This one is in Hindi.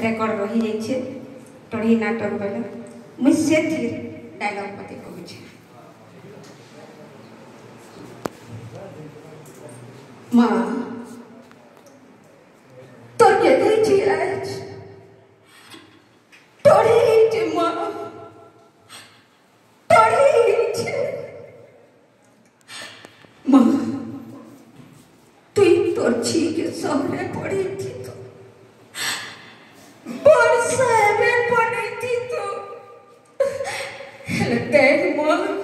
रेकर्ड रही जाइए टढ़ी नाटक बेले मुझ से डायलॉग मत कहूँ माँ तो के छी आज टढ़ी माँ टढ़ी माँ तुई तोर छी के सामने पड़ी थी तो बरसा में पड़ी थी तो देख माँ